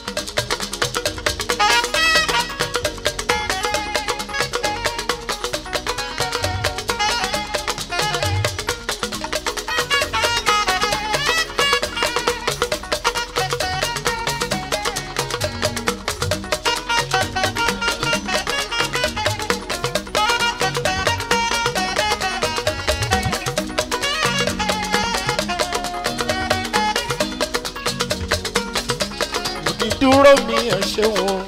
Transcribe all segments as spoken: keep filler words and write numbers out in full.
Dúró mi ẹ ṣeun.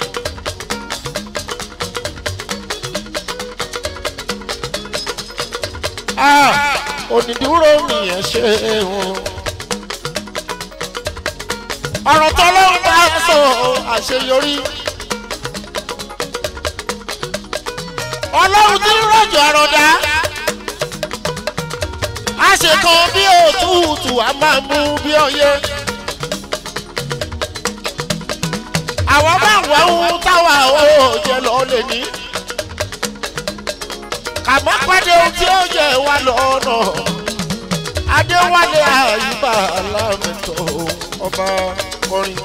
Ah, onídúró mi ẹ ṣeun. Ọ̀rọ̀ tó ló ń bá sọ àṣeyọrí. Ọlọ́run tí ń rọ̀jò àròdá. A ṣe kan bí òtútù a máa mú bí ọyẹ́. Àwọn bá wà ń táwa ó jẹ lọ lè ní. Kàmọ́ pàdé ohun tí ó jẹ wá lọ́nà. Adéwálé Àyùbá Alámẹ̀tọ́ ọba kọrin.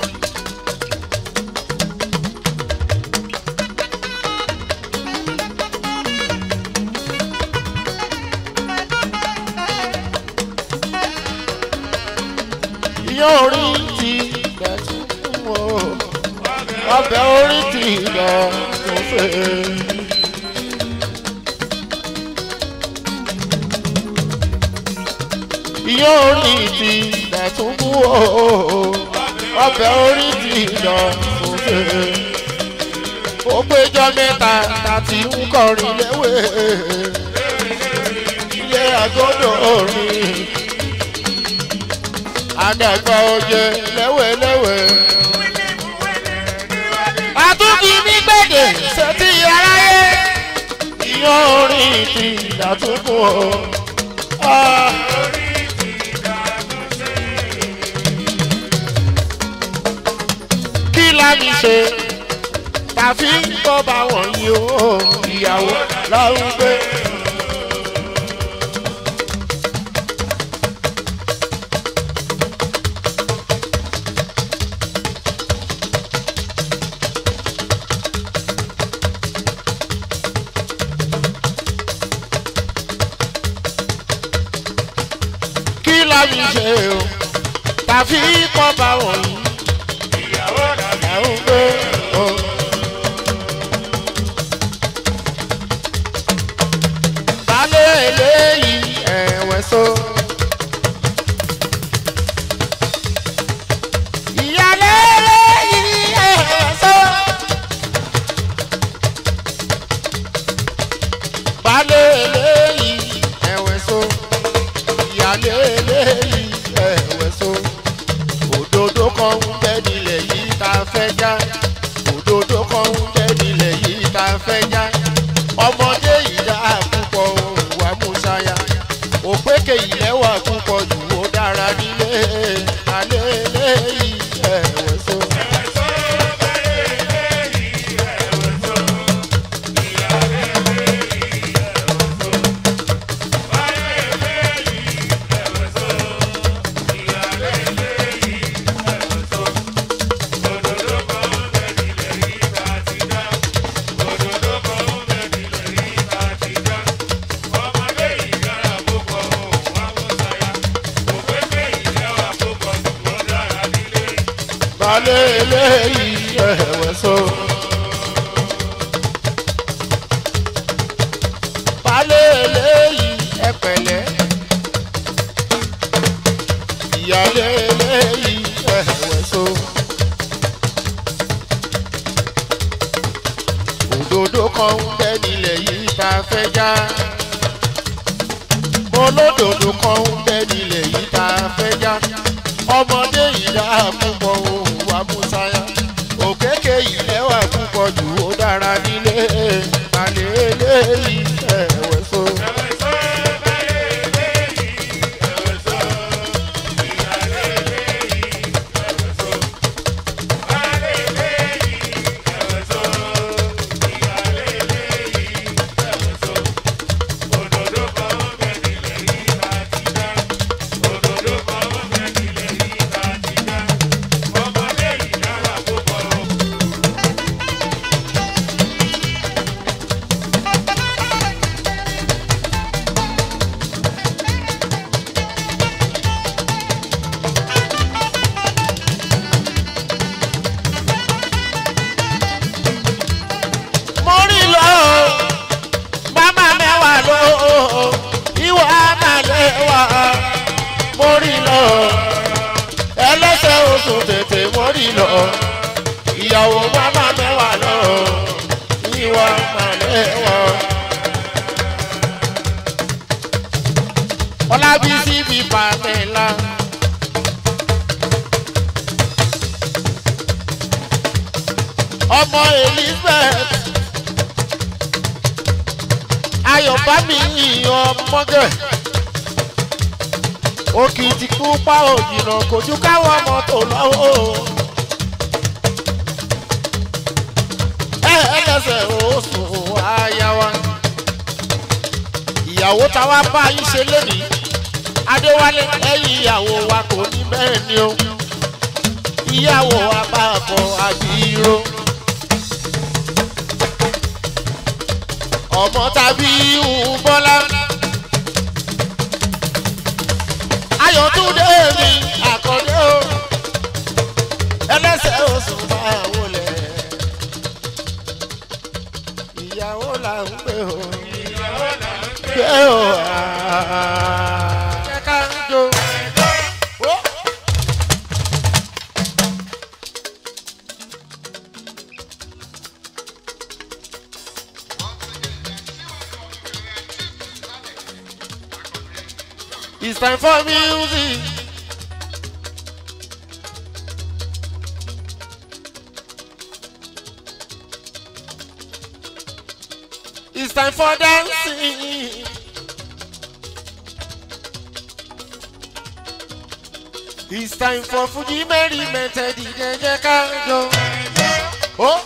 Ìyá orí ti bẹ̀tù fún wọn. Ọbẹ̀ orí ti lọ tó fẹ́. Ìyá orí ti dẹ̀tún bú o. Ọbẹ̀ orí ti lọ tó fẹ́. Ó péjọ mẹ́ta tàti ń kọrin léwé. Ilé àgọ́dọ̀ orin. Àdàgbà òye lẹ́wẹ̀lẹ́wẹ̀. Àtúntì mi gbèdè sétí aráyé. Ìyá orin ti dàtúkù o. Kí la mi ṣe tàbí tó bá wọ̀nyí o. Ìyàwó láwùjọ gbé. Mi ṣe o tàbí kọ́ bá wọ̀nyí. Ìyàwó làwọn ń gbé o. Balẹ̀ eléyìí ẹ̀wẹ̀ so. Ìyálé eléyìí ẹ̀wẹ̀ so. Balẹ̀ eléyìí ẹ̀wẹ̀ so. Ìyálé eléyìí ẹ̀wẹ̀ so. Òdòdó kan ń bẹ nílẹ̀ yìí tá a fẹ́ já. Òdòdó kan ń bẹ nílẹ̀ yìí tá a fẹ́ já. Ọmọdé yìí dá púpọ̀ wà músáyà. Òpékè yìí lẹ́wà púpọ̀ jù ó dára nílé. Ìyálé eléyìí ẹ̀wẹ̀ so. Balẹ̀ eléyìí ẹ̀wẹ̀ so. Balẹ̀ eléyìí ẹ̀pẹ̀lẹ́. Ìyálé eléyìí ẹ̀wẹ̀ so. Òdòdó kan ń bẹ nílẹ̀ yìí tá a fẹ́ já. Olódòdó kan ń bẹ nílẹ̀ yìí tá a fẹ́ já. Ọmọdé yìí dá púpọ̀ ohun wa músáyà. Òkèkè yìí lẹ́wà púpọ̀ jù ó dára nílé. Balẹ̀ eléyìí ẹ̀wẹ̀ so. Ọmọ lọ ìyàwó mama mẹ́wàá lọ ìwà màlẹ́wọ̀. Ọlábísí bí Pamela. Ọmọ Elizabeth Ayọ̀bámi ọmọgẹ̀ òkìtì pupa òjìnà kojú káwọn mọ́tò lọ́wọ́ ẹ̀ẹ́dẹ̀sẹ̀ oṣù àyàwá ìyàwó táwa bá yín ṣe lónìí Adéwálé ẹ̀yìn ìyàwó wa kò ní bẹ́ẹ̀ ni o ìyàwó wa bá bọ̀ àbíró. Ọmọ tàbí Bọ́lá Ayọ̀túndé mi Àkàndé o ẹlẹ́sẹ̀ oṣù máa wọlé ìyàwó là ń gbé o ìyàwó là ń gbé o jẹ́ ká ń jó. It's time for music. It's time for dancing. It's time for Fuji merriment. D J Kanjo. Oh.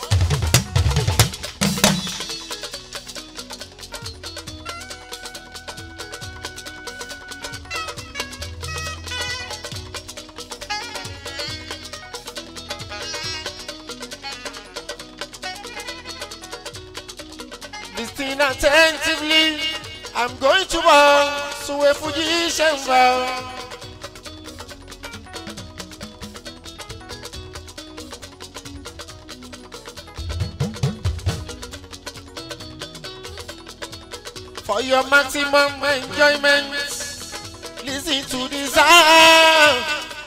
Listen attentively, I'm going to walk to a Fuji Shenva. For your maximum enjoyment, listen to this sound.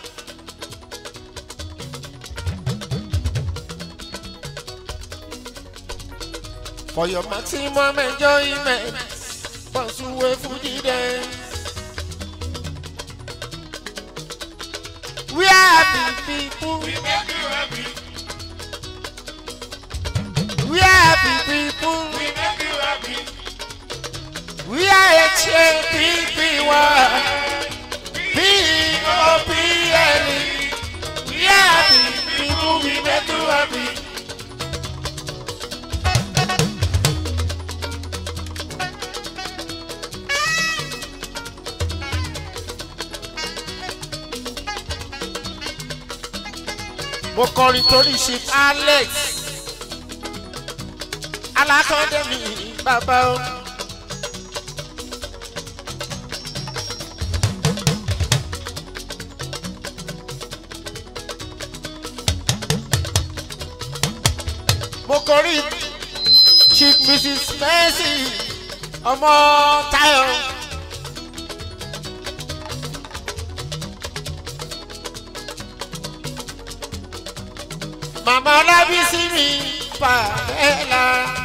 For your maximum enjoyment, pursue a Fuji dance. We are happy people. We make you happy. We are happy people. We make you happy. We are H A P P Y P O P L E. We are happy people. We make you happy. Mo kọrin torí Chief Alex Alákọ̀ọ́dé mi bàbá o. Mo kọrin Chief Missus Mercy ọmọ Táyọ̀. Mama Ọlábísí mi Pamela.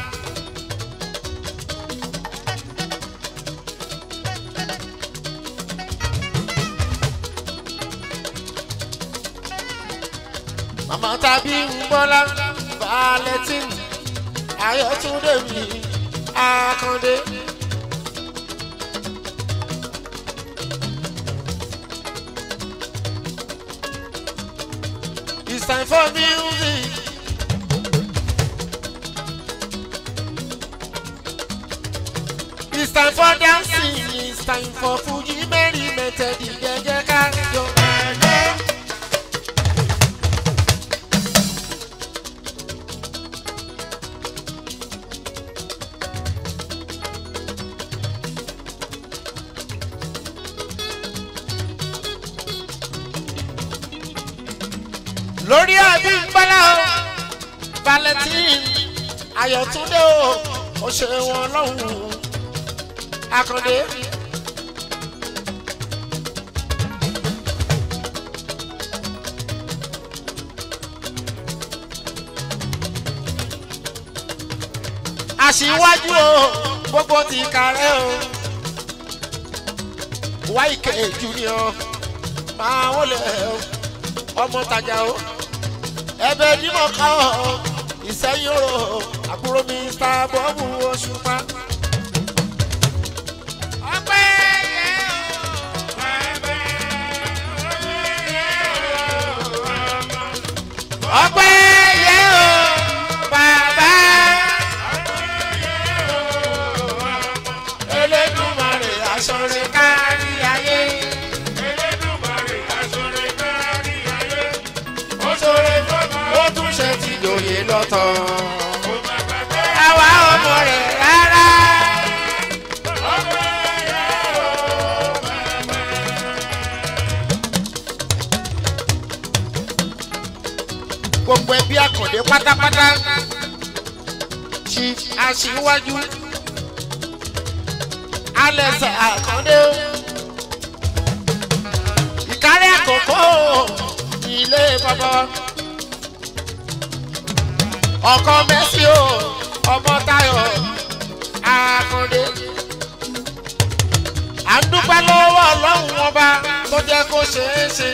Mama tàbí Bọ́lá Valentine Ayọ̀túndé mi Àkàndé. It's time for music. It's time for dancing. It's time for Fuji merriment. D J Kanjo. Lórí Abímbọ́lá Valentine Ayọ̀túndé o ó ṣe wọn lọ́hùn Àkàndé. aṣíwájú o gbogbo ti kàrẹ́ o Wáìkè junior máa wọlé o ọmọ tajà o ẹbẹ dímọ̀ ká o Ìsẹ́yìn o àbúrò mi Mr Bọ́ọ̀bù Òṣùpá. ọpẹ́ yẹ o bàbá Elédùmarè aṣọre kárí ayé Elédùmarè aṣọre kárí ayé ó ṣọre fọmọ ó tún ṣe ti jòyè lọ́tọ̀ àwa ọmọ rẹ̀ rárá. gbogbo ẹbí Àkàndé pátápátá Chief Aṣíwájú Alex Àkàndé Ìkàrẹ́ Àkókò ilé bàbá ọkọ Mẹ́sì o ọmọ Táyọ̀ Àkàndé à ń dúpẹ́ lọ́wọ́ Ọlọ́run ọba tó jẹ́ kó ṣeé ṣe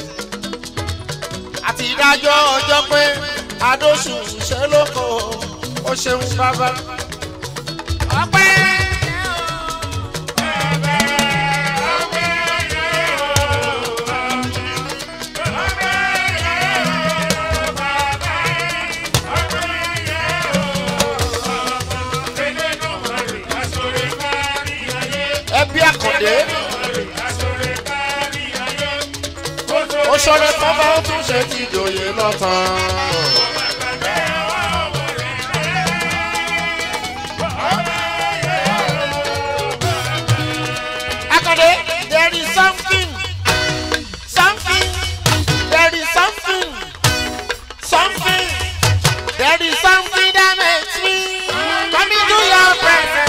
àti ìdájọ́ ọjọ́ pé adóṣù ṣe lóko ó ṣeun bàbá. ọpẹ́ ẹbí Àkàndé ó ṣọlẹ̀ fọ́fá ó tún ṣe ti jòyè lọ́tàn. Àkàndé, there is something, something, there is something, something, there is something that makes me come into your presence.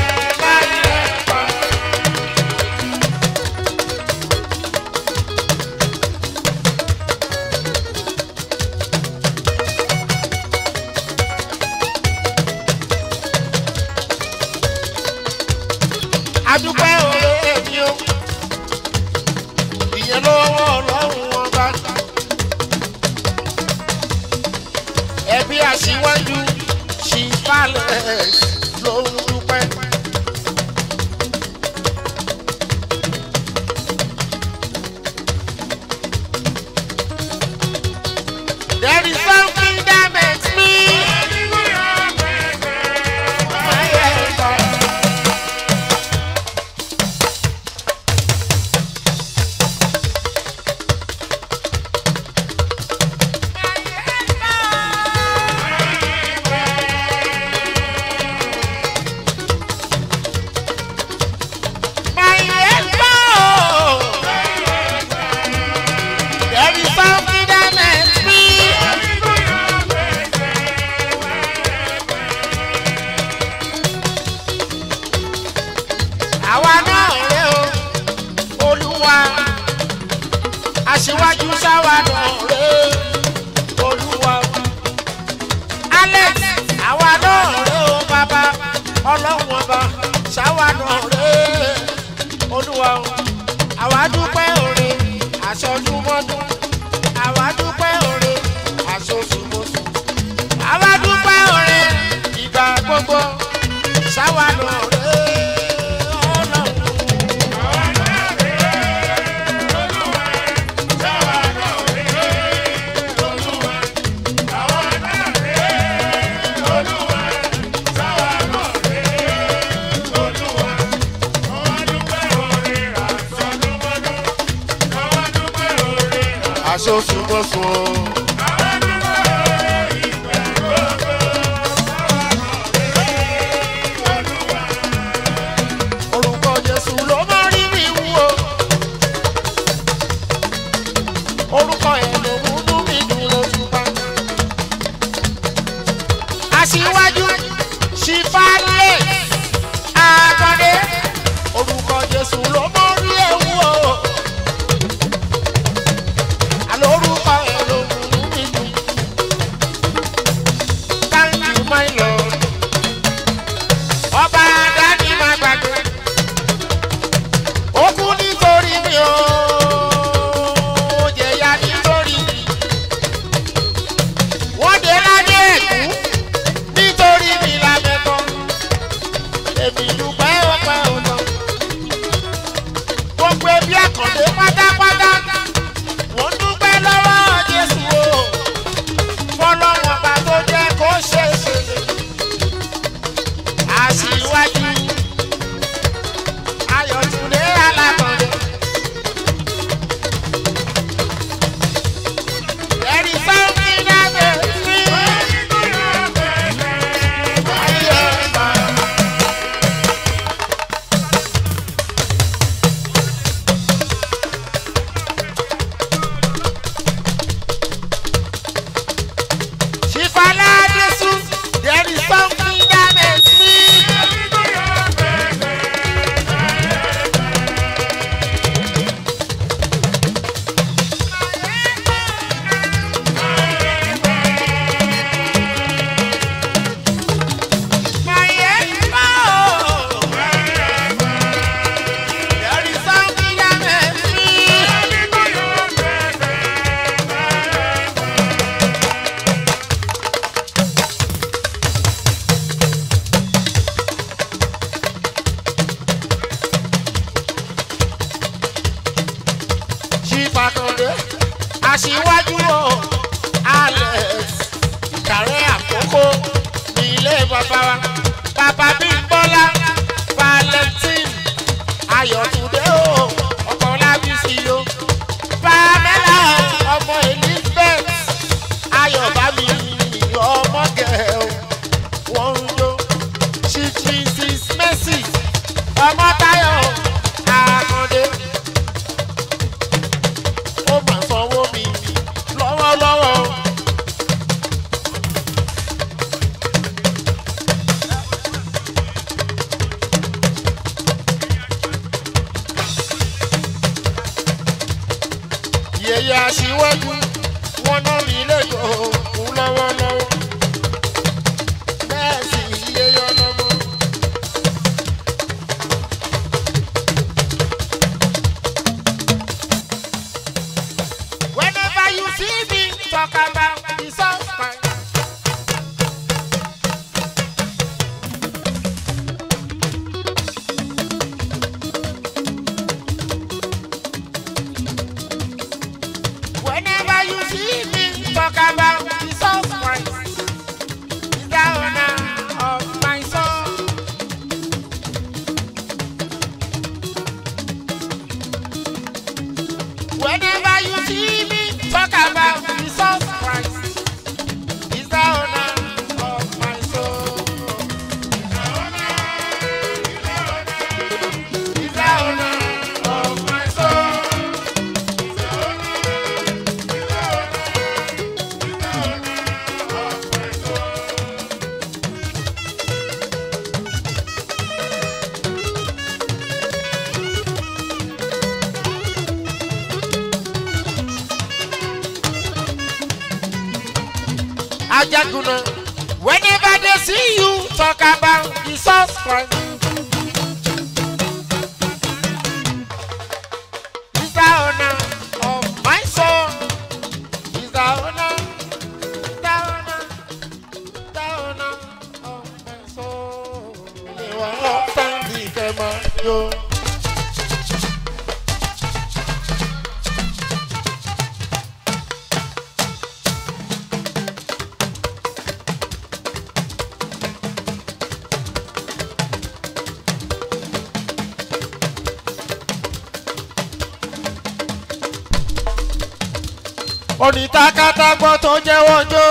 adúpẹ́ òwe mi o ìyẹn lọ́wọ́ Ọlọ́run ọba ẹbí Aṣíwájú ṣìfàlẹ̀ ló ń dúpẹ́. There is something that makes me Aṣíwájú ṣáwádọ̀ rẹ̀ Olúwa Alex àwádọ̀ rẹ̀ o bàbá Ọlọ́run ọba ṣáwádọ̀ rẹ̀ Olúwa àwádúpẹ́ òre àṣọdúnmọ́dún àwádúpẹ́ òre àṣoṣùmọ́ṣù àwádúpẹ́ òre ìgbà gbogbo ṣáwádọ̀ rẹ̀. Aṣoṣùmọ́ṣù orúkọ Jésù ló máa rí mi wú o orúkọ ẹ̀ ló múnú mi dùn lóṣùpá. Aṣíwájú ṣìfàlẹ̀ Àkàndé orúkọ Jésù ló máa rí ewu o. Orúkọ ẹ̀ ló mú ìkàrẹ́ àkókò ní ilé bàbá wa bàbá Bímbọ́lá Valentine Ayọ̀túndé o ọkọ Lábísí o Pamela ọmọ Elizabeth Ayọ̀bámi ọmọ gẹ̀ o wọ́n ń jó chief mrs Mercy ọmọ Táyọ̀ Àkàndé ó mà sanwó mi lọ́wọ́lọ́wọ́. Yẹ̀yẹ́ aṣíwájú wọn náà ní ilé yòókù lọ́wọ́lọ́wọ́ bẹ́ẹ̀ sì yẹ̀yẹ́ ọlọ́mọ. Whenever you see me talk about the suffering. Whenever you see me talk about the suffering, is the honor of my soul. Whenever you see me talk about the suffering, is the honor of my soul. Is the honor of my soul. Ajaguna, whenever they see you talk about the suffering, is the honor of my soul. Is the honor, the honor, the honor of my soul. You are all standing, come on, yo. Onítàkàtàgbọ́ tó jẹ́wọ́ jó.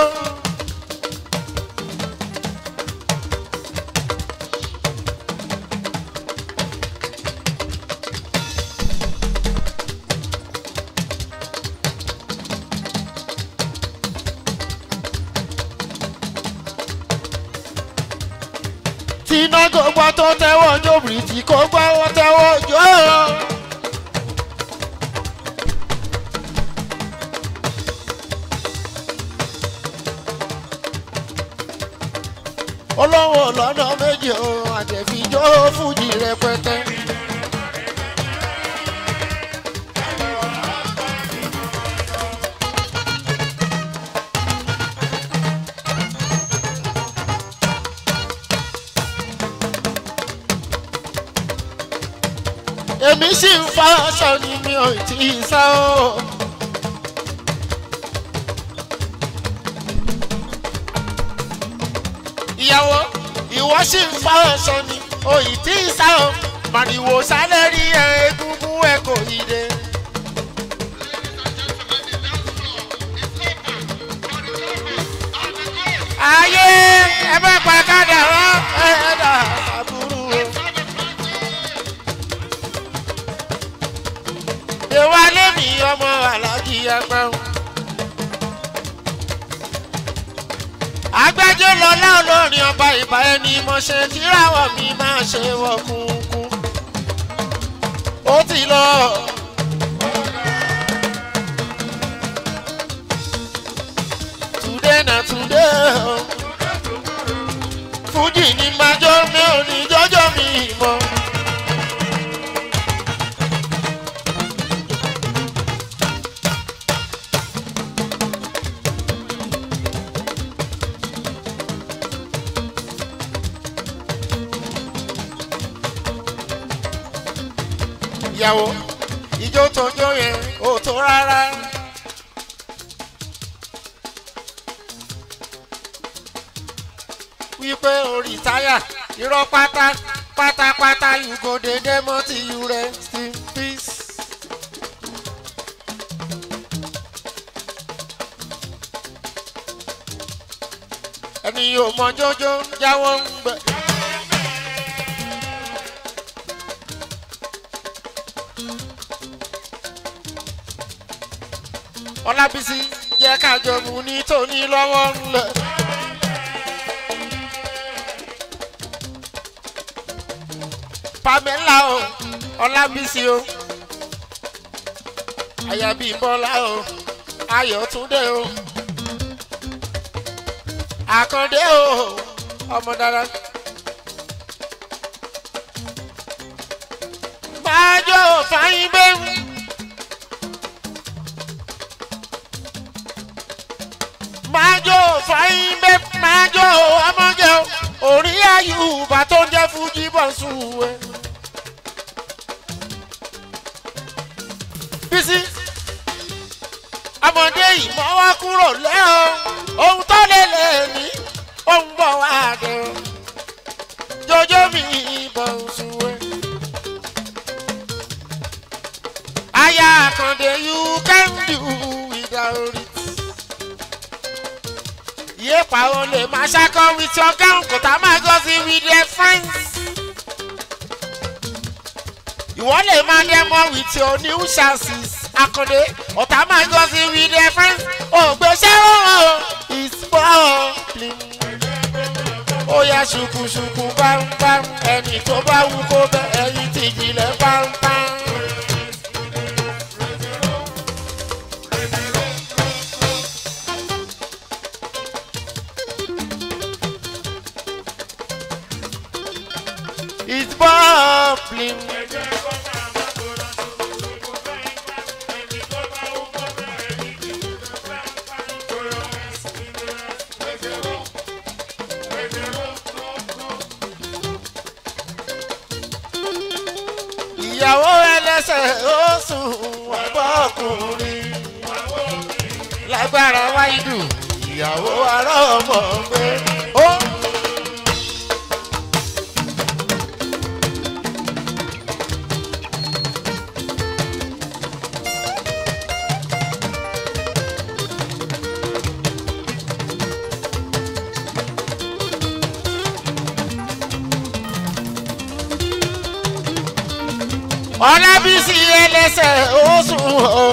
Tínágò gbọ́ tó tẹ́wọ́ jó bìrìtì kó gbọ́ wọ́n tẹ́wọ́ jó. Olówó lọ́nà méjì o àtẹ̀fíjọ́ fújì rẹpẹtẹ. Èmi sì ń fa aṣọ ni mi ò tí ì sá o. Ìyàwó ìwọ sì ń fa aṣọ ni òyì tí ì sá o. Màrìwò sálẹ̀ rí ẹ egungun ẹ kò yí dé. Ayé ẹ bá pa kádàrá ẹ dà àbúrò o. Ìwà lèmi ọmọ Aláàjì Agbáhùn. Agbájé lọ́lá olórin ọba ìbá ẹni mo ṣe kíráwọ̀ mi máa ṣe wọ kúnkún. Ó ti lọ. Today na today o. Fújì ni máa jó mi ò ní jọ́jọ́ mi mọ́. Ìyàwó ijó tó jó yẹn ò tó rárá. wípé o rìtáyà irọ́ pátá pátápátá you go dey demo till you rest in peace. ẹni yóò mọ jọjọ jáwọ́ ń gbẹ. Ọlábísí jẹ́ kájọ mú ní tóní lọ́wọ́ ńlẹ̀. Pamela o Ọlábísí o Ayabímbọ́lá o Ayọ̀túndé o Àkàndé o ọmọ dára. máa jó fàyín bẹ́ẹ̀. máa jó fàyín bẹ́ẹ̀ máa jó ọmọge o orí Àyùbá tó ń jẹ́ Fújì Bọ́sùwé. Bísí ọmọdé ìmọ̀wá kúrò lẹ́hàn ohun tó lè lè ní ohun bọ̀ wá dé o jọjọ́ mi Bọ́sùwé. Aya Àkàndé you can do without it. Yepa o lè máa ṣakọ with your gown kò tá máa gọ́ sí with their friends. Ìwọ lè máa dẹ́mọ̀ with your new chassis. Àkàndé ọ̀tá máa gọ́ sí with their friends. Ògbésẹ́ ooo it's bubbling. Ó yá ṣùkùṣùkù bámbám ẹni tó bá wù kó bẹ ẹyin tìjìlẹ̀ bámbám. It's bubbling. Ìyàwó ẹlẹ́sẹ̀ ó sùn ọ̀bọ̀kùnrin lágbára wáìdù ìyàwó ará ọmọ gbé. Ọlábísí ẹlẹ́sẹ̀ ó sùn o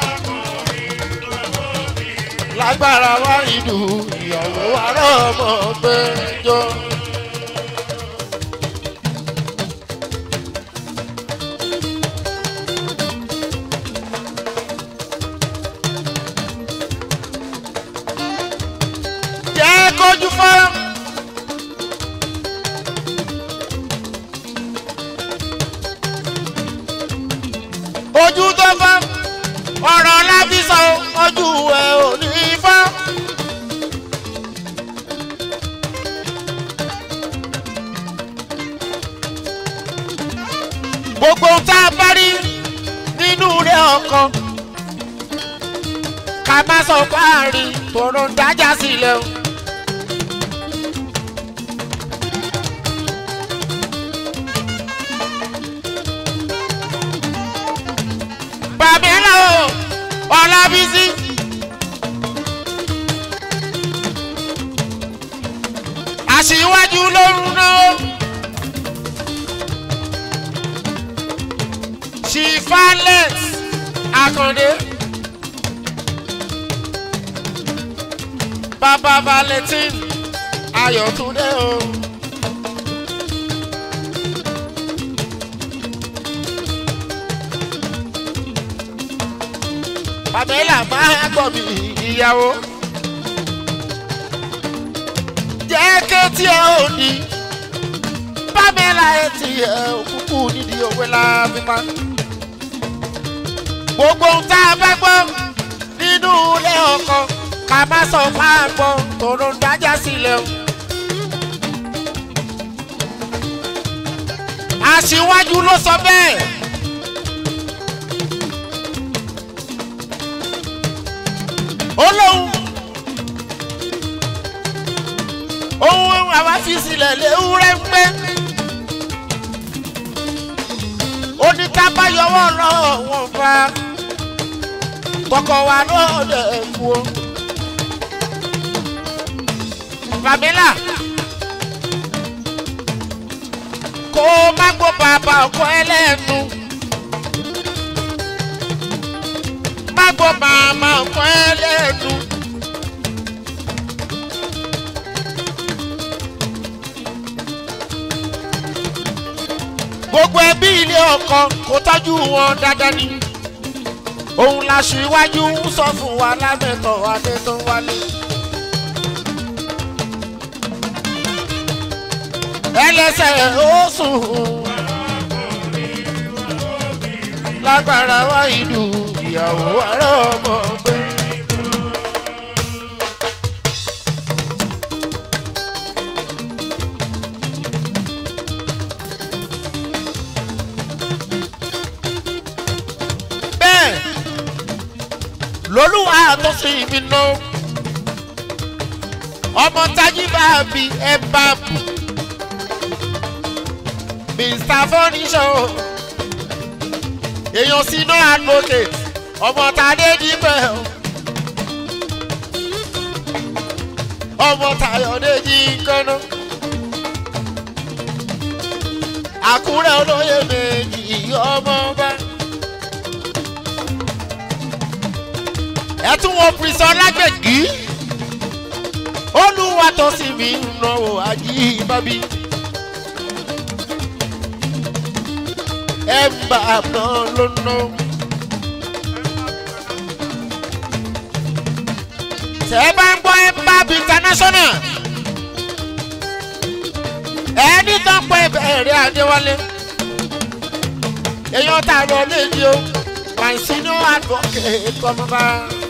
lágbára wá ìlú ìyàwó ará ọmọ gbẹjọ. Jẹ́ kójú fọ́. Ojú tó fọ́ ọ̀rọ̀ lábísọ̀ ojú ẹ̀ ò ní fọ́. Gbogbo tá a bá rí nínú rẹ̀ ọkàn ká má sọ fáàrí tòrò ń dájà sílẹ̀ o. Pamela o Ọlábísí aṣíwájú lórun náà Chiefales Àkàndé Baba Valentine Ayọ̀túndé o. Pamela máa gbọ́ mi ìyàwó jẹ́ kétí ẹ ò ní Pamela etí ẹ òkúkú nídìí òwe láfipá. Gbogbo ohun tá a bá gbọ́ nínú ilé ọkọ ká má sọ fáàgbọ́ tòrò ń dájà sílẹ̀ o. Aṣíwájú ló sọ bẹ́ẹ̀. Olóhùn ohun táwa fi sílẹ̀ léwúrẹ́ ń gbé. ó ní ká bá yọwọ́ lọ́wọ́ wọn fa kọ́kọ́ wa lóde kú o. Pamela kó má gbọ́ bàbá ọkọ ẹlẹ́nu má gbọ́ màmá ọkọ ẹlẹ́nu. gbogbo ẹbí ilé ọkọ kò tọ́jú wọn dáadáa ni òun la ṣíwájú ń sọ fún wa lábẹ́tọ̀ adétọ́ wálé. ẹlẹ́sẹ̀ ó sùn lágbára wá ìlú ìyàwó ará ọmọ gbé. bẹ́ẹ̀ lolúwa tó sì mí ná ọmọ tají bá bí ẹ bá bù. Mister Furniture èèyàn sínú advocate ọmọ tàdé dípẹ́ ọmọ tàyọ̀dé jí kánná Àkúrẹ́ olóyè méjì ọmọ bá ẹ̀tún wọn pírísọ lágbègbè olúwa tó sì mí náwó ají bábí. Emba no no no. Ṣé bá ń gbọ́ Emba international? Ẹni tó ń pẹ́ bẹ̀rẹ̀ Adéwálé. Èèyàn tààrọ̀ léjì o. Pàṣínú advocate kọ́mọ bá.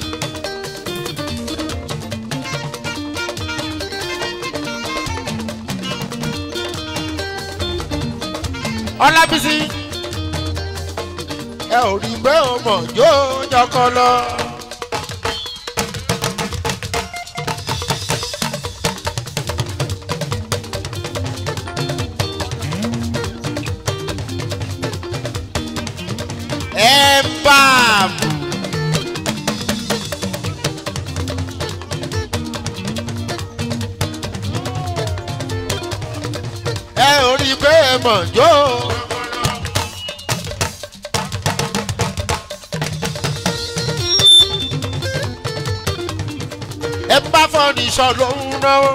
Ọlábísí. Ẹ ò rí pé o mọ̀ yóò jọkọ lọ. Ẹ bá bù. Ẹ ò rí pé o mọ̀ yóò. Ẹ bá Furniture ló ń náwó.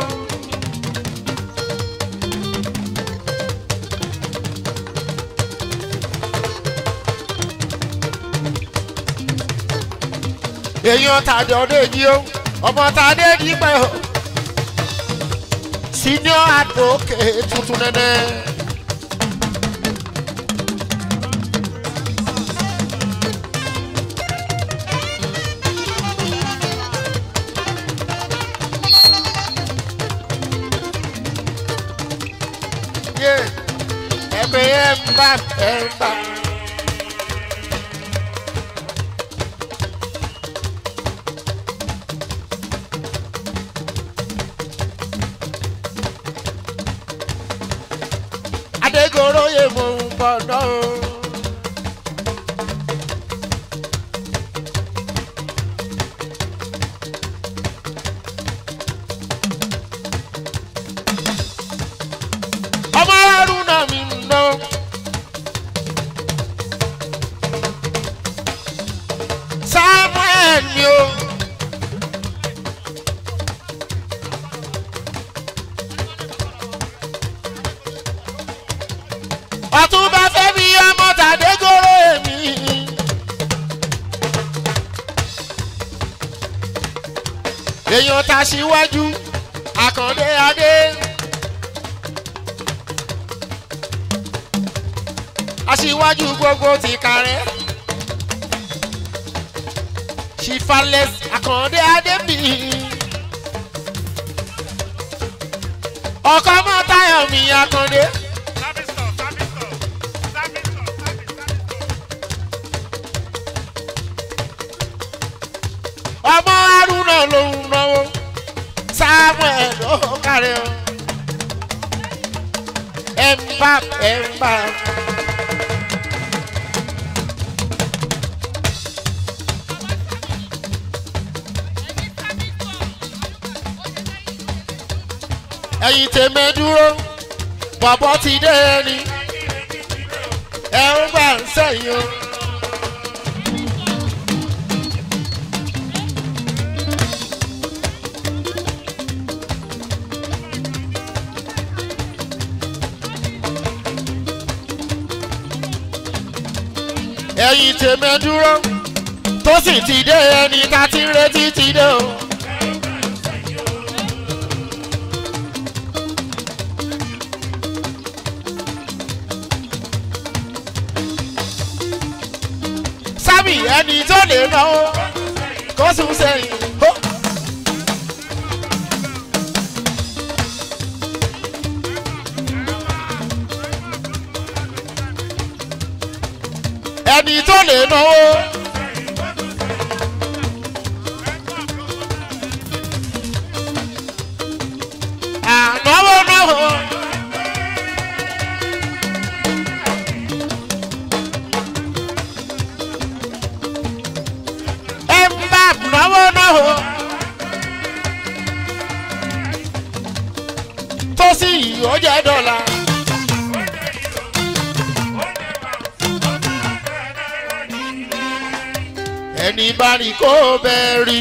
èèyàn tàdé ọdẹ yìí o ọmọ tàdé yìí pẹ́ o senior advocate tuntun nẹ́nẹ́. Ẹgbẹ́ ẹ̀ ń bá ẹ̀ ń bá. Adégoro yẹ mọ̀ ń bọ̀ náà. Ọmọ Haruna mi nọ. Samuel mi o. Ọ̀túnba Fẹ́mi ọmọ Tàdégoro èmi. Èèyàn ta síwájú Àkàndé Adé. Aṣíwájú gbogbo ti kàrẹ́. Ṣìfàlẹ̀ Àkàndé Adébí. Ọkọ mọ́ Táyọ̀ mi Àkàndé. Ọmọ Haruna ló ń náwó. Samuel ló kàrẹ́ o. Mbap Mbap. ẹ̀yin tèmi dúró bọ̀bọ̀ ti dé ẹni ẹ ń bá ń sẹ́yìn o. ẹ̀yin tèmi dúró tó sì ti dé ẹni tá ti ń retí ti dé o. sábì ẹni tó lè náwó kó sùn sẹ́yìn. ẹni tó lè náwó. ànáwó náwó. Mbap náwó náwó. tó sì ó jẹ́ dọ́là. ẹni bá ní kó bẹ́ẹ̀ rí.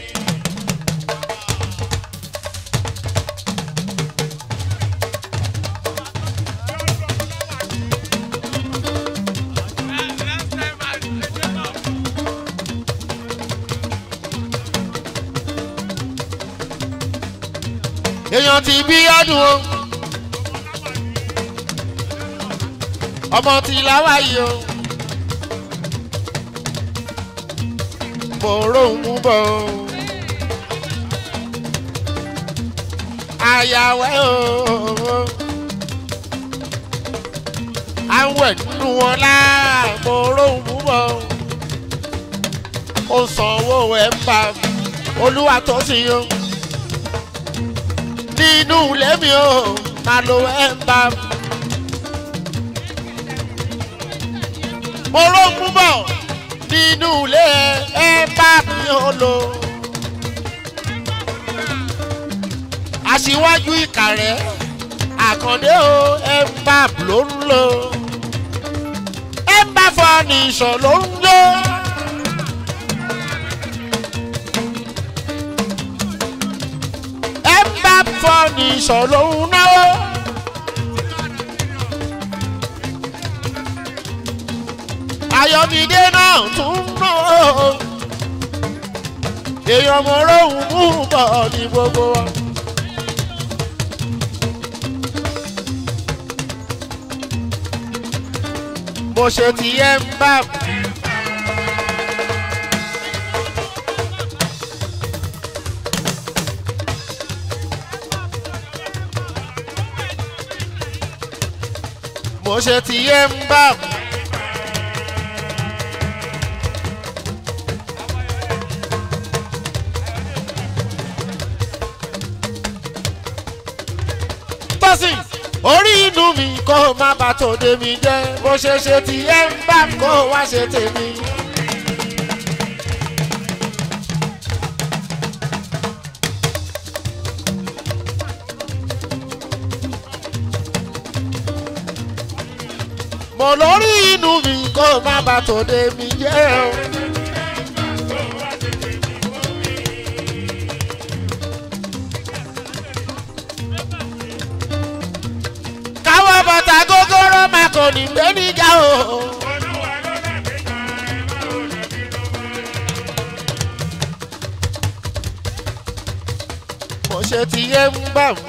èèyàn ti bí ọdún o ọmọ ti láwá yìí o. mo rohun bọ̀ àyàwẹ́ o àwẹ̀ nínú wọn láà mo rohun bọ̀ ó sanwó ẹ̀ ń bá olúwa tó sì yọ nínú lẹ́mi o máa lo ẹ̀ ń bá mo rohun bọ̀ nínú ilé ẹ bá mi ò lò. aṣíwájú Ìkàrẹ́ Àkàndé o ẹ bá ló ń lò. ẹ bá fọ́nìṣọ̀ ló ń lò. ẹ bá fọ́nìṣọ̀ ló ń náwó. Ayọ̀mídé náà tún ná o. èèyàn mo rohun mú bọ̀ ní gbogbo wa. mo ṣe ti ẹ ń bá. mo ṣe ti ẹ ń bá. orí inú mi kó má bà tòde mi jẹ́ bó ṣe ṣe ti ẹ ń bá kó wá ṣe tèmi. mo lórí inú mi kó má bà tòde mi jẹ́ o. bàtà gógóró máa kò ní gbé níjà o. mo ṣe ti yé ń bà mí.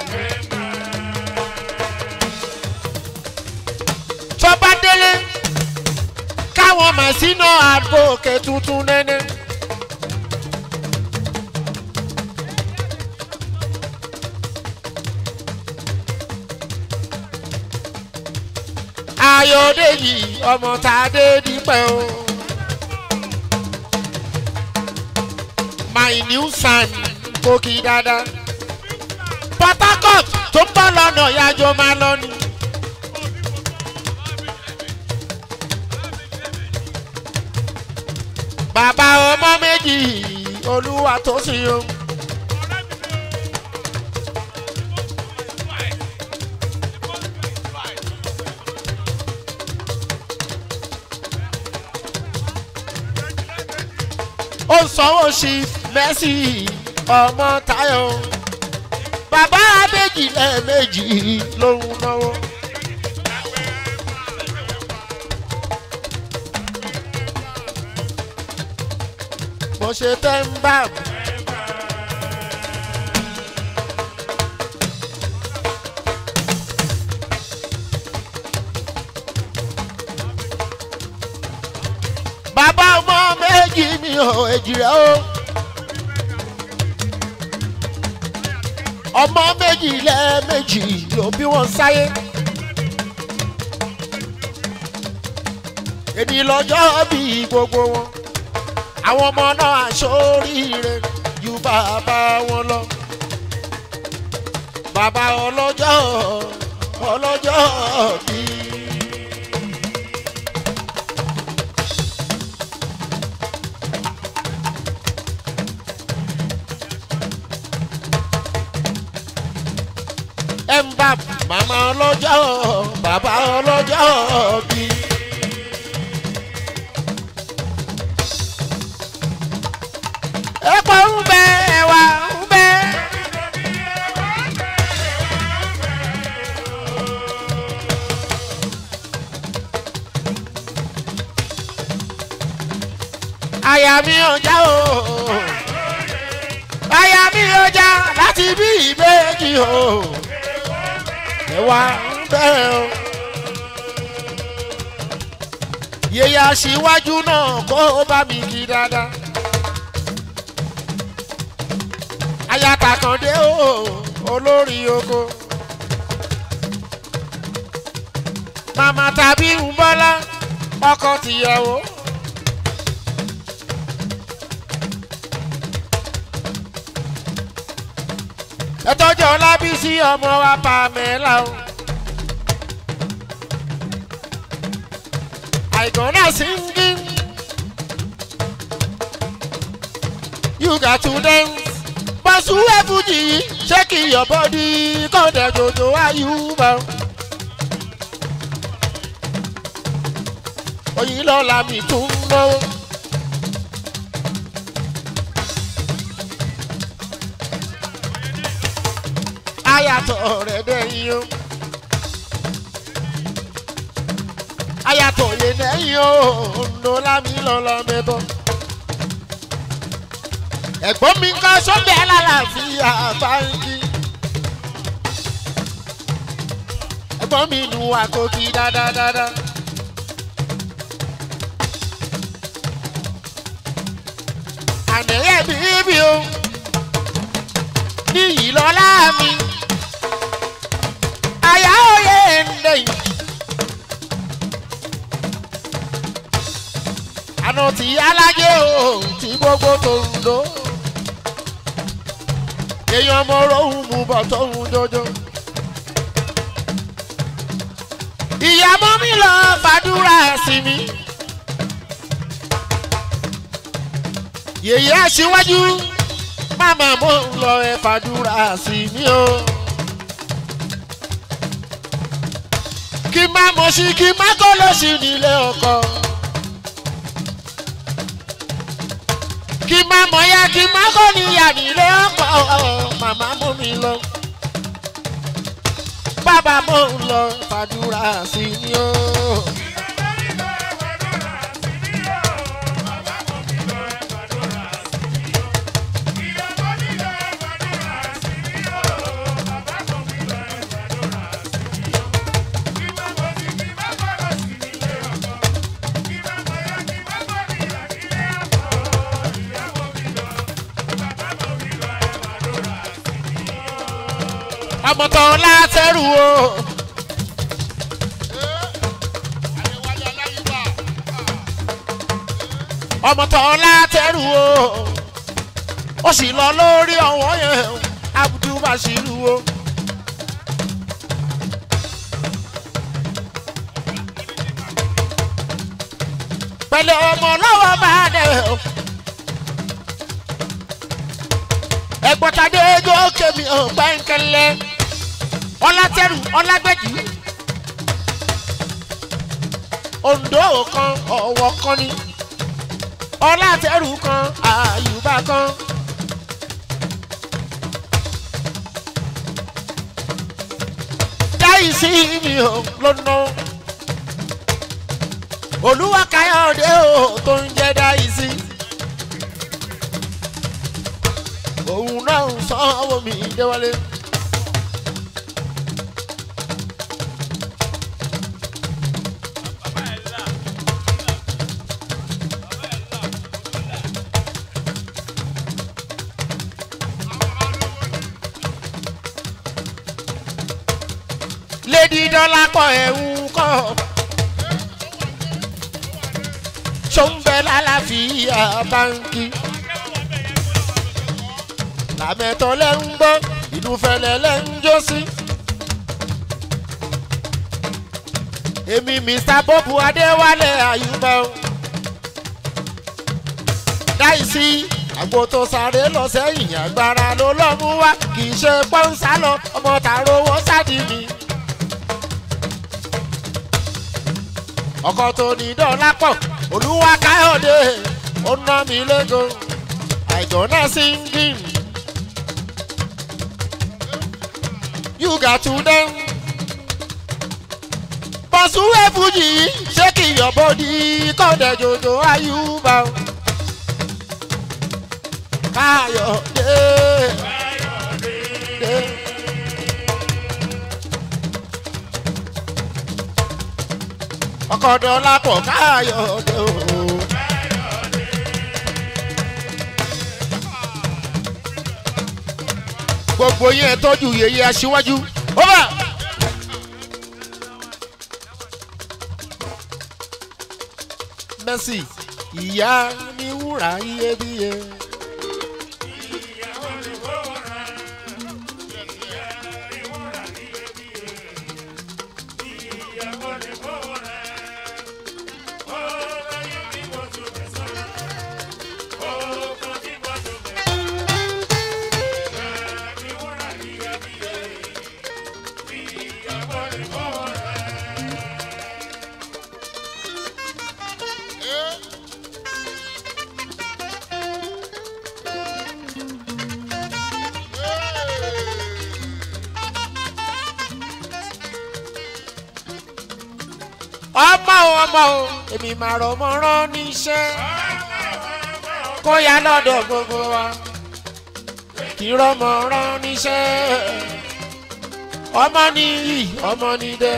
tọ́ba délé káwọn màsínà àgbo òkè tuntun nẹ́nẹ́. Ayọ̀dèjì ọmọ Tádé dípẹ́ o. my new son kò kí dáadáa. Port Harcourt tó ń bọ̀ lọ́nà ìyájọ́ máa lọ ni. bàbá ọmọ méjì olúwa tó sì yọ. ó sanwó sí Mercy ọmọ Táyọ̀ bàbá méjì lẹ́ẹ̀mejì ló ń náwó. mo ṣe tẹ́ ń bá mi. bàbá ọmọ méjì mi ò èjì rẹ̀ o. ọmọ méjì lẹ́ẹ̀mejì ló bí wọ́n sáyé. èdè lọ́jọ́ bí gbogbo wọn. àwọn ọmọ náà aṣoríire ju bàbá wọn lọ. bàbá ọlọ́jọ́ ọlọ́jọ́ bí. ẹ ń bá màmá ọlọ́jọ́ bàbá ọlọ́jọ́ bí. epo ń bẹ ẹwà ń bẹ. àyà mi ò já o àyà mi ò já láti bí ìbejì o ẹwà ń bẹ o. yèyé aṣíwájú náà kó bá mi kí dáadáa. ayatakande o olórí oko màmá tàbí ń bọ́lá ọkọ tìyàwó. ẹ tọ́jú Ọlábísí ọmọ wa Pamela o. I gonna singing you got to dance. Basuwe Fuji, shake your body, come there, Jojo Ayuba. Oyinlola mi tún náwó. Ayàtọ̀ rẹ̀ dẹ̀yìn o. Ayàtọ̀ yé dẹ̀yìn o, ńlọlá mi lọ́lọ́ mẹ́tọ́. ẹ̀gbọ́n mi kan sọ́bẹ̀ alálàáfíà báńkì. ẹ̀gbọ́n mi nu àkókí dáadáa. ànẹ́yẹ bíbí o níyì lọ́lá mi. àyà òye ǹdẹ̀yìn. àná tí alájẹ o tí gbogbo tó ń lò. èèyàn ọmọ rohùn mú bọ̀ tó ń jọjọ. ìyàmọ́ mi lọ fàdúrà sí mi. yèyé aṣíwájú màmá mo ń lọ ẹ fàdúrà sí mi o. kí má mọ̀ sí kí má kọ́ lọ sí nílé ọkọ. kí má mọ̀ ya kí má kọ́ níyà nílé ọkọ. màmá mú mi lọ. bàbá mo ń lọ fàdúrà sí mi o. ọmọ tó látẹrù o. ọmọ tó látẹrù o. ó sì lọ lórí ọwọ́ yẹn Abdul Bashiru o. pẹ̀lú ọmọ lọ́wọ́ bá dẹ̀ o. ẹ̀gbọ́ntàdé gòkè mi ò gbẹ́ńkẹ́lẹ́ ọlátẹ́rù ọlágbẹ́jì Oǹdó kan ọ̀wọ̀ kan ni ọlátẹ́rù kan àyùbá kan. dáìsí mi ò lọ́nà Olúwa Káyọ̀dé o tó ń jẹ́ dáìsí. òun náà ń sanwó mi déwálé. Lady Dọ́lápọ̀ ẹ̀wù kọ́ ṣọ́nbẹ́ lálàáfíà báńkì làmẹ́tọ́ lẹ́ ń gbọ́ inú fẹ́lẹ́ lẹ́ ń jó sí. èmi Mister Bobu Adéwálé Àyùbá dáìsí àgbo tó sáré lọ sẹ́yìn agbára ló lọ́ mú wá kì í ṣe pọ́ńsá lọ ọmọ tààrọ̀ owó sáàdì mi. ọkọ tó ní Dọ́lápọ̀ Olúwa Káyọ̀dé ó ná mi lẹ́gàn àìgànnà singing you got to them. Bọ̀sùwé Fújì shake your body kọ́ndẹ̀ jòjò Àyùbá Káyọ̀dé. ọkọ Dọ́lápọ̀ Káyọ̀dé o. gbogbo yẹn tọ́jú yèyé aṣíwájú ọba. Mercy ìyá ní wúrà iyebíye. ọmọ ọmọ o èmi máa rọmọ rán níṣẹ́ kó yá lọ́dọ̀ gbogbo wa kí rọmọ rán níṣẹ́ ọmọ nìyí ọmọ nídẹ.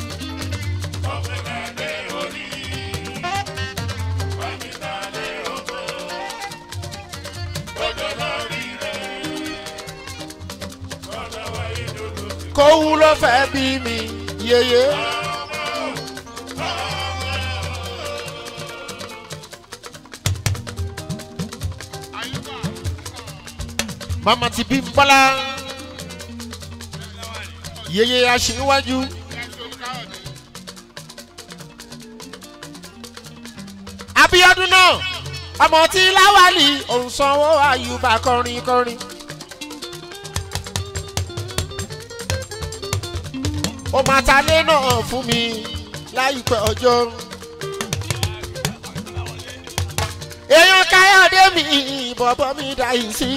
kó wú ló fẹ́ bí mi yeye. Mama ti bí Bọ́lá yeye aṣíwájú Abíọ́dún náà ọmọ tí Láwálì òun sanwó Àyùbá kọrin kọrin ó máa ta lé náà fún mi láìpẹ́ ọjọ́. èèyàn Káyọ̀dé mi bọ̀bọ̀ mi dá yìí sí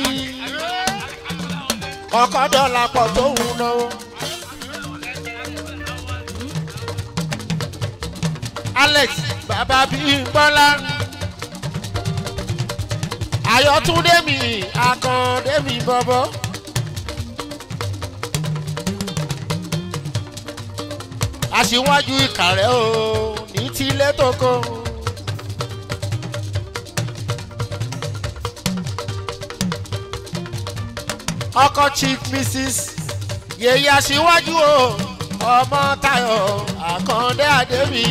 ọkọ Dọ́lápọ̀ tó ń náwó. Alex bàbá Bímbọ́lá Ayọ̀túndé mi Àkàndé mi bọ̀bọ̀. Aṣíwájú Ìkàrẹ́ o ní tilé tó kọ́. ọkọ Chief Missus yèyé aṣíwájú o ọmọ Táyọ̀ Àkàndé Adémi.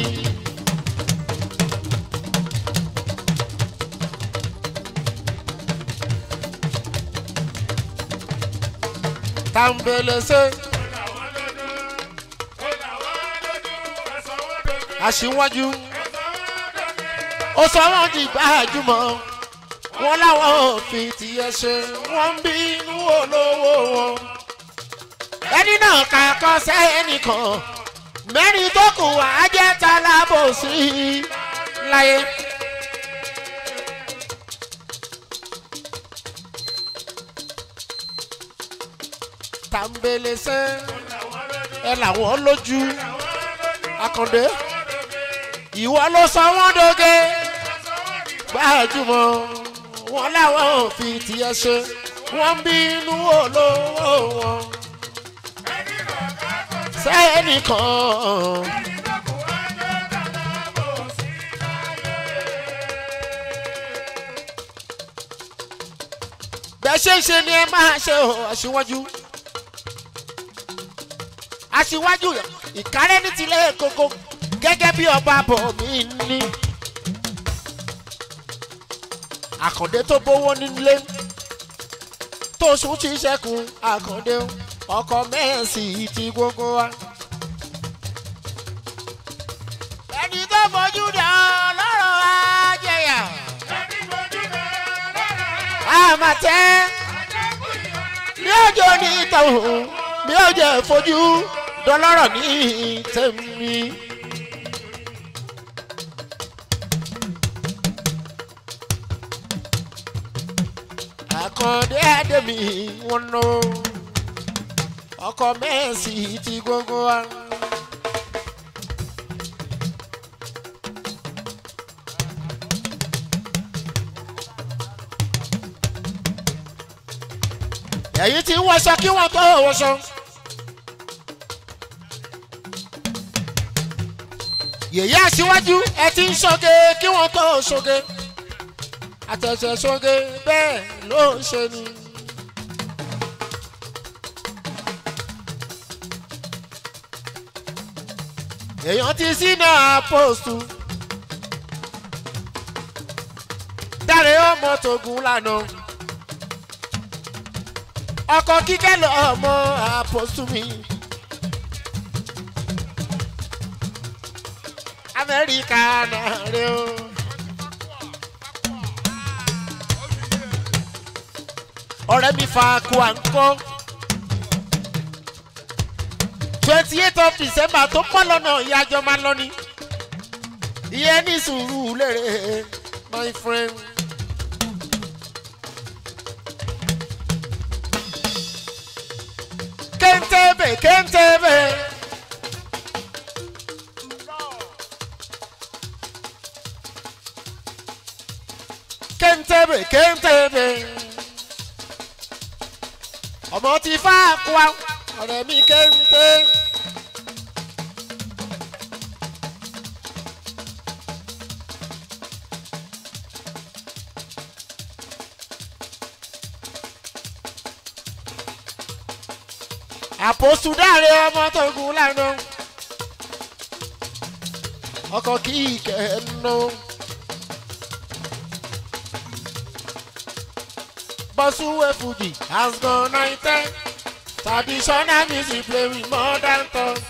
Tambelese aṣíwájú ó sọ wọ́n di gbajúmọ̀ wọ́n láwọn òfin tiẹ̀ ṣe wọ́n ń bínú olówó wọn. ẹni náà kà kọ́ sẹ́nìkan mẹ́rin tó kù á jẹ́ talábòsí láyé. tàǹbẹ̀lẹ̀ sẹ́ ẹ làwọn lójú Àkàndé ìwọ ló sọ wọ́n dóge gbajúmọ̀ wọn láwọn òfin tiẹ̀ ṣe wọ́n ń bínú olówó wọn. sẹ́nìkan bẹ́ẹ̀ ṣe ń ṣe ni ẹ máa ṣe o aṣíwájú aṣíwájú ìkárẹ́ ní tilẹ̀ kókó gẹ́gẹ́ bí ọba bọ̀ mí ní. Àkàndé tó bówó nílé tó sùn ti ṣẹ́kùn Àkàndé ọkọ mẹ́ẹ̀sì ti gbogbo wa. ẹni tó fojú dán lọ́rọ̀ ajẹ́yà àmàtẹ́ ní ọjọ́ ní tọ̀hún ní ọjọ́ fojú dọ́lọ́rọ̀ ní tèmi. Àkàndé Adémi wọn nọ ọkọ mẹ́ẹ̀sì ti gbogbo wa. ẹ̀yin tí ń wọṣọ kí wọ́n tó wọṣọ. yèyé aṣíwájú ẹ ti ń ṣoge kí wọ́n tó ṣoge. àtẹ̀sẹ̀ ṣoge bẹ́ẹ̀ ló ń ṣe ni. èèyàn ti sínú àpòsù. dáre ọmọ tógun lánàá. ọkọ kíkẹ́ lọ ọmọ àpòsù mi. Amẹ́ríkà náà rẹ o. ọ̀rẹ́ mi fa kó à ń kọ́. twenty eight of December tó pọ̀ lọ́nà ìyájọ́ máa lọ ni. ìyẹn ní sùúrù lérè my friend. Kentebe, Kentebe. Kentebe, Kentebe. ọmọ ti fa kwa ọ̀rẹ́ mi Kente. àpòsù dáre ọmọ tó gùn lánàá ọkọ̀ kí kẹ́ẹ̀nù. Bọ́sùwé Fuji has gone nineteen traditional music play with modern touch.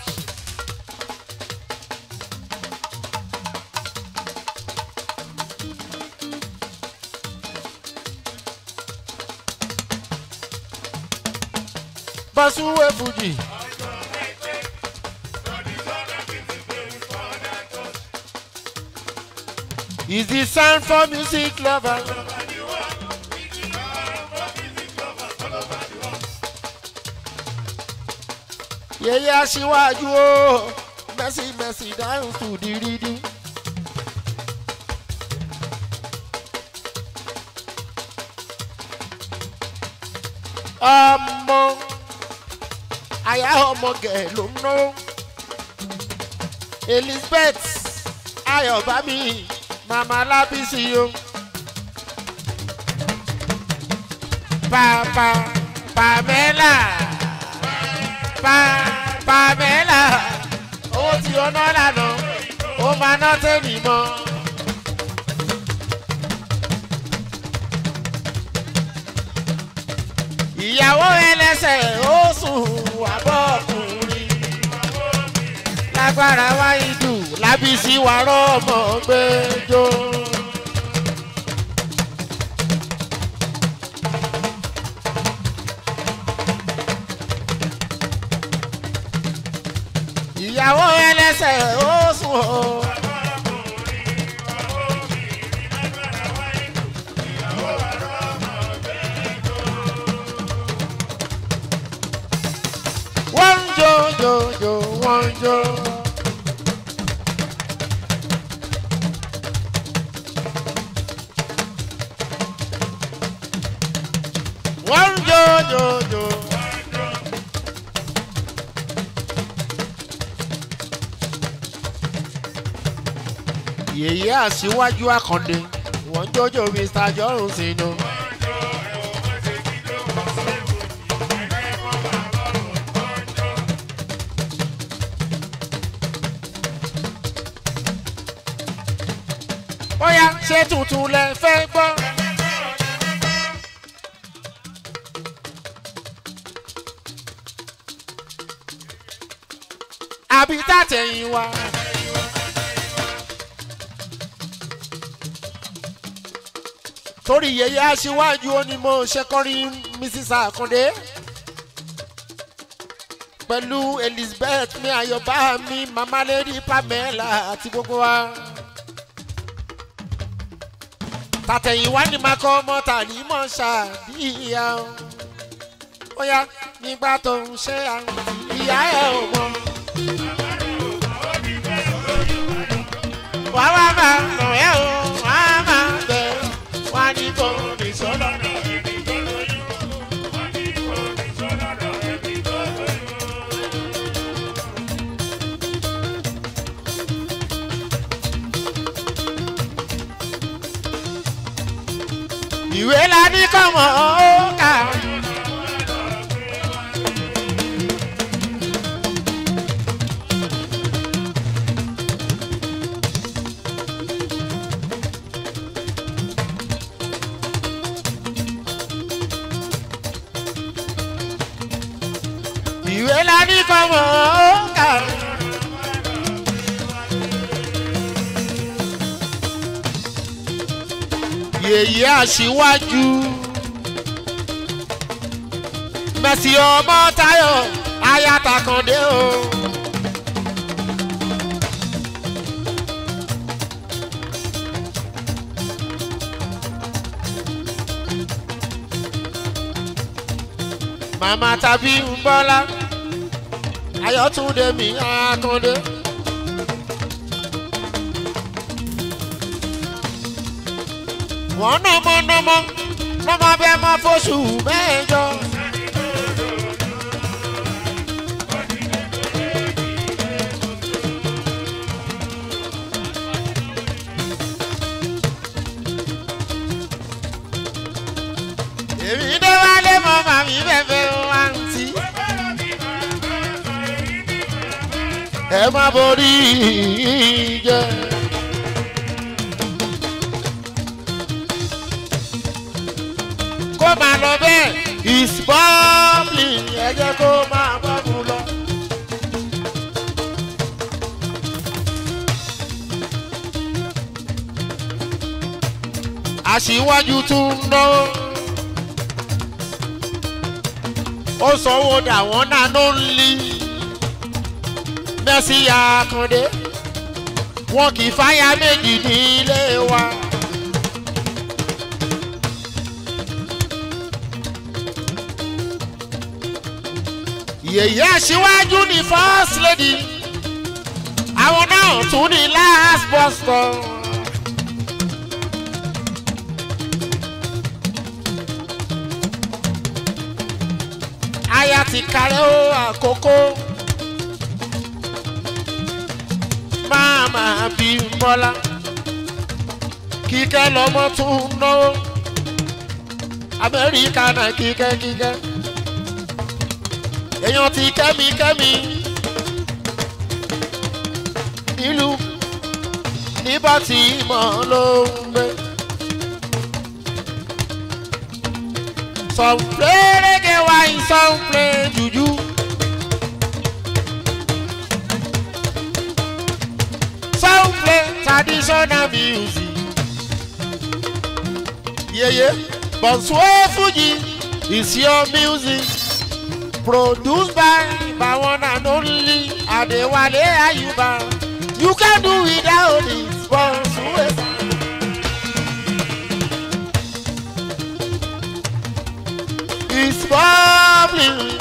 Bọ́sùwé Fuji. Is the sound for music lovers? Yeye aṣíwájú o, Mercy Mercy dance to the rhythm. Ọmọ àyà ọmọge ló ń ná. Elizabeth Ayọ̀bámi Mama Lábísí o. Papa Pamela Pa Pamela owó tí ó ná lànà ó máa ná tẹ́lẹ̀ mọ́. ìyàwó ẹlẹ́sẹ̀ ó sùn wàbọ̀ ọkùnrin lágbára wáyé dù Lábísí wàrọ̀ ọmọ gbẹjọ. ìyàwó ẹlẹ́sẹ̀ ó sùn o. wọ́n ń jó jó jó wọ́n ń jó. wọ́n ń jó jó jó. yèyé àṣìwájú àkàndé wọ́n jójó Mr Jorun sínú. bóyá ṣé tuntun lẹ fẹ́ gbọ́. àbí tàtẹ̀yìn wá. torí yèyé aṣíwájú ó ní mo ṣe kọrin Missus Akande pẹ̀lú Elizabeth mi Ayọ̀bá mi Mama Lady Pamela àti gbogbo wa. tàtẹ̀yìnwá ni màá kọ́ ọmọ tàní mọ̀ ṣàdíyà o. ó yá nígbà tó ń ṣe àrùn ìyá ẹ̀ ò mọ̀. wàá wá máa nà ẹ́ o wàá máa bẹ̀ wá ní kò ní sọ́lá. ìwé la ní kọ́mọ ó kà. ìwé la ní kọ́mọ ó kà. yèyé aṣíwájú Mercy ọmọ Táyọ̀ ayata Kàndé o. màmá tàbí ń bọ́lá Ayọ̀túndé mi Akàndé. wọ́n nọmọ nọmọ nọmọ bẹ́ẹ̀ máa fóṣù mẹ́jọ. èmi dé wálé mọ màmí bẹ́ẹ̀ wá ń tì. ẹ má borí jẹ́. kó máa lọ bẹ́ẹ̀ is bubbling ẹ jẹ́ kó máa bọ́ọ̀bù lọ. aṣíwájú tún ń náwó ó sanwó dà wọ́n náà ló ń lé Mercy Akande wọn kì í fáyà méjì ní ilé wa. yèyé aṣíwájú ni first lady àwọn náà tún ní last bus stop. aya ti kárẹ́ ó àkókò máàmá bí mọ́lá kíkẹ́ lọ́mọ tún náwó Amẹ́ríkà náà kíkẹ́ kíkẹ́. èèyàn ti kẹ́mi kẹ́mi nílùú níbà tí mọ̀ ló ń gbé. some play reggae wine some play juju. some play traditional music. yeah yeah Bonsoir Fuji is your music. Produced by my one and only Adewale Ayuba, you can do without it, but it's bubbling.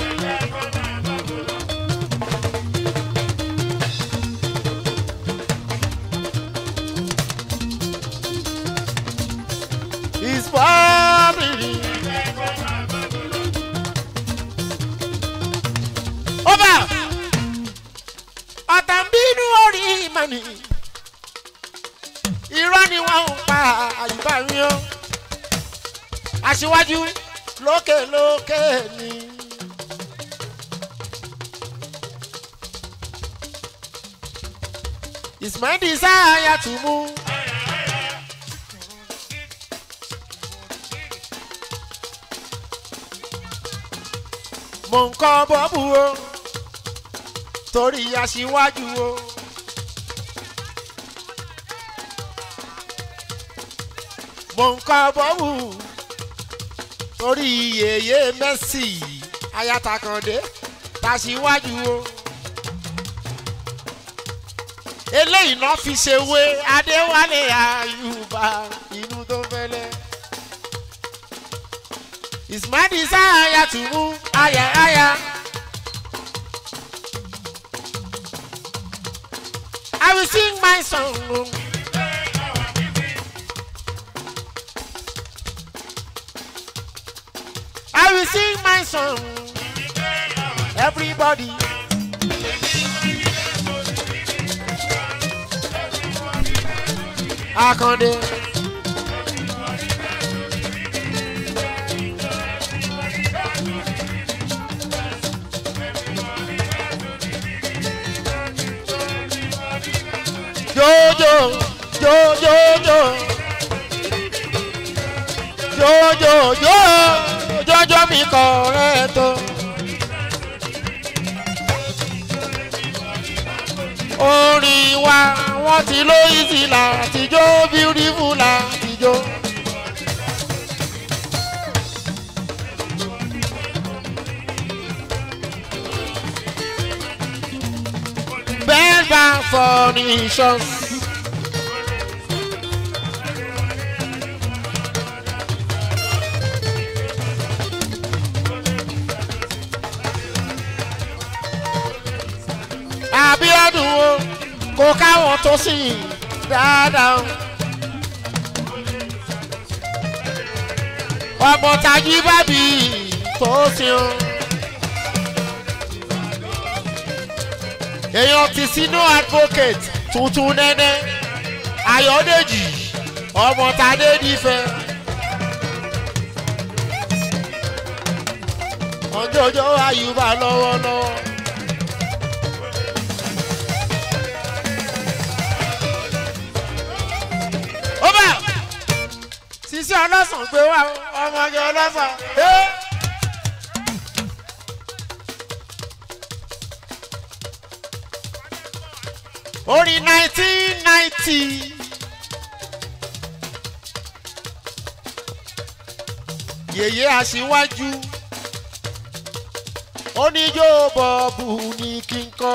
It's bubbling. Over. Ọ̀tàǹbínú orí ìmọ̀ni. Irọ́ ni wọ́n ń pa Àyùbá mi o. Aṣíwájú lókè lókè ni. It's my desire to move. Mo ń kọ́ bọ́ọ̀bù o, torí aṣíwájú o. Mo ń kọ́ bọ́ọ̀bù torí yèyé Mercy ayatakande tàṣíwájú o. Eléyìí náà fi ṣe wé Adéwálé Ayùbá inú tó fẹ́lẹ́. It's my desire to move higher, higher. I will sing my song. I will sing my song. Everybody. Akande. Jojo, Jojo, Jojo, Jojo, Jojo, Jojo mi correcto. Orin wa wọ́n ti lo easy láti jó, beautiful láti jó. Bend back for nations. Abiodun o, kò káwọn tó sì dáadáa. Ọmọ tají bábí tó sì o. Èèyàn ti sínú advocate tuntun nẹ́nẹ́ Ayọ̀dèjì ọmọ tadé nífẹ̀. Ọjọ́jọ́ Ayùbá lọ́wọ́lọ́wọ́. Ọba Sisi ọlọ́sàn gbé wá ọmọge ọlọ́sàn. Orin nineteen ninety. Yèyé Aṣíwájú oníjó bọ́ọ̀bù ní kí n kọ́.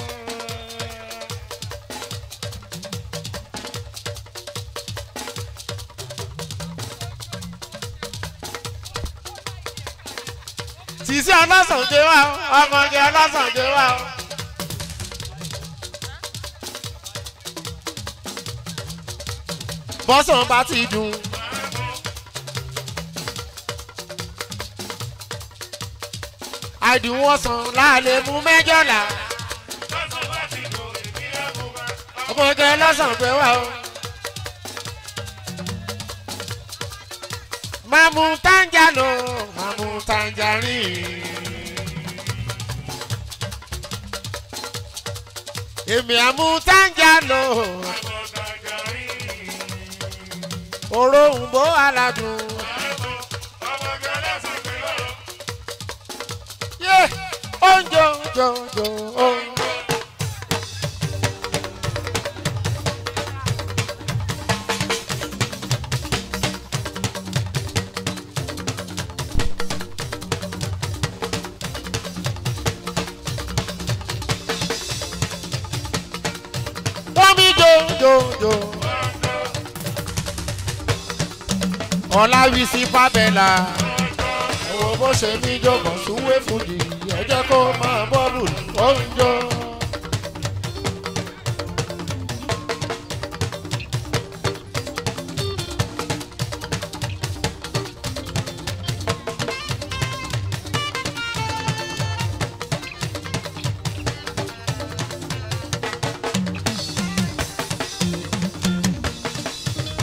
Sisi ọlọ́sàn gbé wá ọmọge ọlọ́sàn gbé wá. Bọ́sàn bá ti dùn. Àìdùnwọ̀sàn láàlẹ̀ mú mẹ́jọ́lá. Ọmọge lọ́sàn pé wá o. Màmú tánjà lọ, màmú tánjà rìn. Èmi àmú tánjà lọ. Òróǹbó aládùn. Yé oúnjẹ oúnjẹ oúnjẹ. jójo. Ọlábísí Fábẹ́là owó bó ṣe mí jọ̀gbọ̀n súwé fújì ẹ jẹ́ kó máa bọ́ọ̀lù ó ń jó.